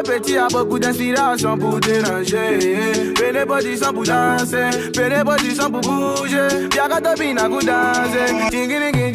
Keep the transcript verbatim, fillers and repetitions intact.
petit a beaucoup d'inspiration pour déranger. Fais des positions pour danser, fais des positions pour bouger. Y'a qu'à te bina pour danser. Tingini